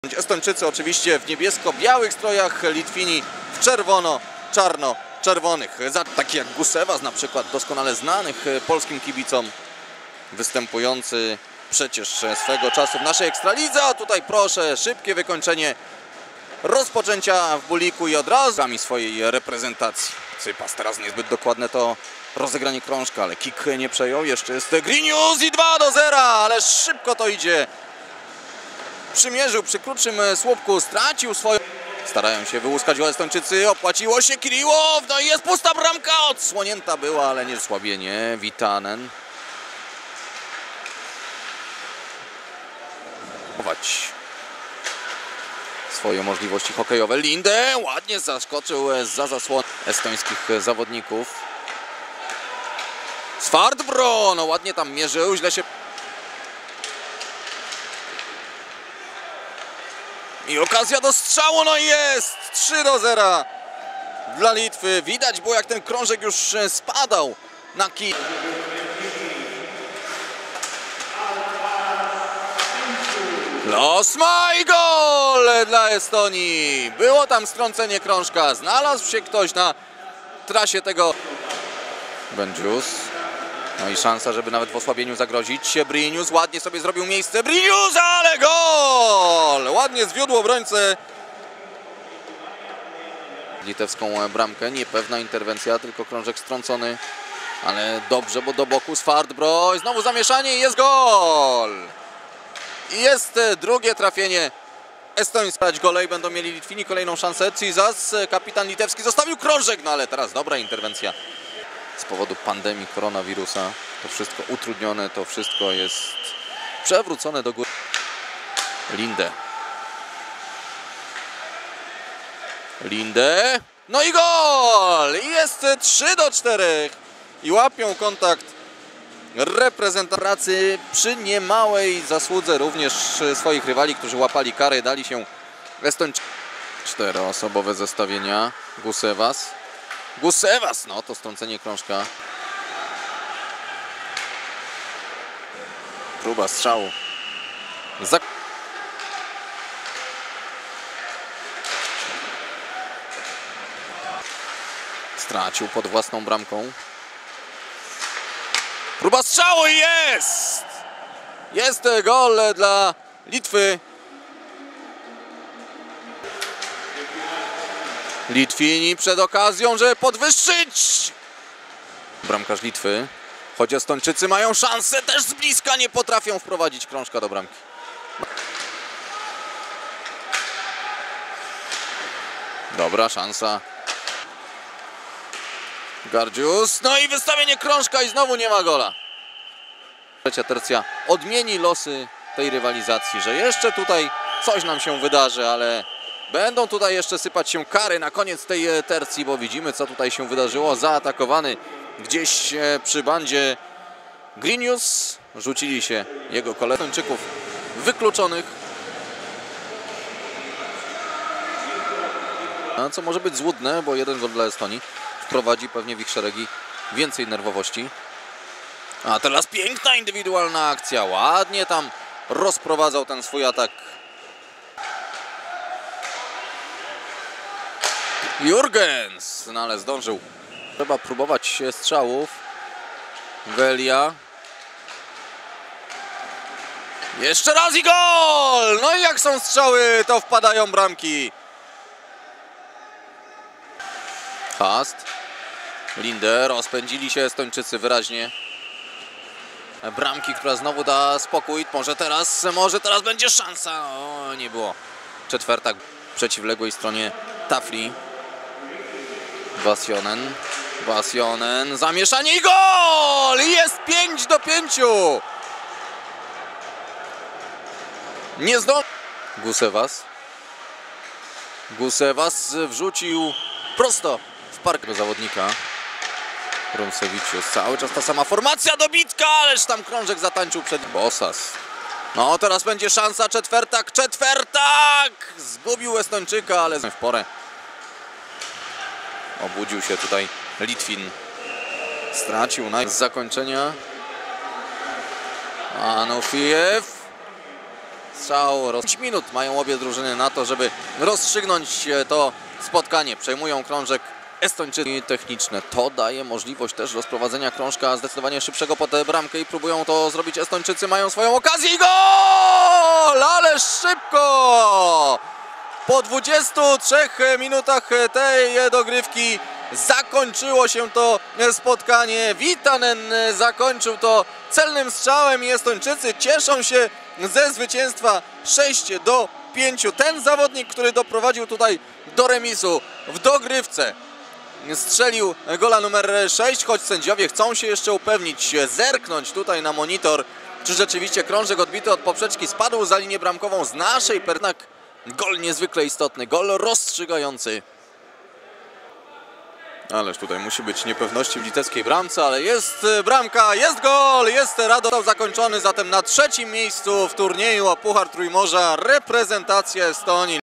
Estończycy oczywiście w niebiesko-białych strojach, Litwini w czerwono-czarno-czerwonych. Taki jak Gusewas na przykład, doskonale znanych polskim kibicom, występujący przecież swego czasu w naszej Ekstralidze. A tutaj proszę, szybkie wykończenie rozpoczęcia w Buliku i od razu swojej reprezentacji. Cypas teraz niezbyt dokładne to rozegranie krążka, ale kick nie przejął. Jeszcze jest Grinius i 2-0, ale szybko to idzie. Przymierzył przy krótszym słupku, stracił swoją... Starają się wyłuskać Estończycy, opłaciło się Kiriłow, no i jest pusta bramka, odsłonięta była, ale nie słabienie. Vitanen. Swoje możliwości hokejowe. Linde ładnie zaskoczył za zasłon estońskich zawodników. Svardbro, no ładnie tam mierzył, źle się... I okazja do strzału, no jest! 3-0 dla Litwy. Widać było, jak ten krążek już spadał na kij. Los ma i gol dla Estonii. Było tam strącenie krążka. Znalazł się ktoś na trasie tego. Benjus. No i szansa, żeby nawet w osłabieniu zagrozić. Brinius ładnie sobie zrobił miejsce. Brinius, ale gol! Ładnie zwiódł obrońcę. Litewską bramkę. Niepewna interwencja, tylko krążek strącony. Ale dobrze, bo do boku Svardbro. Znowu zamieszanie i jest gol! I jest drugie trafienie estońskie. Gole i będą mieli Litwini kolejną szansę. Cizas, kapitan litewski, zostawił krążek, no ale teraz dobra interwencja. Z powodu pandemii koronawirusa to wszystko utrudnione, to wszystko jest przewrócone do góry. Linde. No i gol! I jest 3-4. I łapią kontakt reprezentacji przy niemałej zasłudze również swoich rywali, którzy łapali kary, dali się Estończycy. 4-osobowe zestawienia. Gusewas, no to strącenie krążka. Próba strzału. Stracił pod własną bramką. Próba strzału i jest! Jest gol dla Litwy. Litwini przed okazją, żeby podwyższyć. Bramkarz Litwy. Choć Estończycy mają szansę, też z bliska nie potrafią wprowadzić krążka do bramki. Dobra szansa. Gardzius, no i wystawienie krążka i znowu nie ma gola. Trzecia tercja odmieni losy tej rywalizacji, że jeszcze tutaj coś nam się wydarzy, ale będą tutaj jeszcze sypać się kary na koniec tej tercji, bo widzimy, co tutaj się wydarzyło. Zaatakowany gdzieś przy bandzie Grinius, rzucili się jego koledzy. Estończyków wykluczonych. Co może być złudne, bo jeden gol dla Estonii wprowadzi pewnie w ich szeregi więcej nerwowości. A teraz piękna indywidualna akcja. Ładnie tam rozprowadzał ten swój atak Jurgens, no ale zdążył. Trzeba próbować strzałów. Velia. Jeszcze raz i gol! No i jak są strzały, to wpadają bramki. Hast. Linde, rozpędzili się Estończycy wyraźnie. Bramki, która znowu da spokój. Może teraz będzie szansa. O, nie było. Czetwertak w przeciwległej stronie tafli. Vasionen, zamieszanie i gol! Jest 5-5. Nie zdążył. Gusewas wrzucił prosto w park do zawodnika. Rumsewicius, cały czas ta sama formacja, dobitka, ależ tam krążek zatańczył przed Bosas. No teraz będzie szansa, Czetwertak! Zgubił Estończyka, ale w porę. Obudził się tutaj Litwin. Stracił z zakończenia. Anofiev. strzał. 5 minut mają obie drużyny na to, żeby rozstrzygnąć to spotkanie. Przejmują krążek Estończycy techniczne. To daje możliwość też rozprowadzenia krążka zdecydowanie szybszego pod bramkę i próbują to zrobić Estończycy. Mają swoją okazję i gol! Ależ szybko! Po 23 minutach tej dogrywki zakończyło się to spotkanie. Vitanen zakończył to celnym strzałem i Estończycy cieszą się ze zwycięstwa 6-5. Ten zawodnik, który doprowadził tutaj do remisu w dogrywce, strzelił gola numer 6, choć sędziowie chcą się jeszcze upewnić, zerknąć tutaj na monitor, czy rzeczywiście krążek odbity od poprzeczki spadł za linię bramkową z naszej pernak. Gol niezwykle istotny, gol rozstrzygający. Ależ tutaj musi być niepewności w litewskiej bramce, ale jest bramka, jest gol, jest Radosław zakończony, zatem na 3. miejscu w turnieju o Puchar Trójmorza reprezentacja Estonii.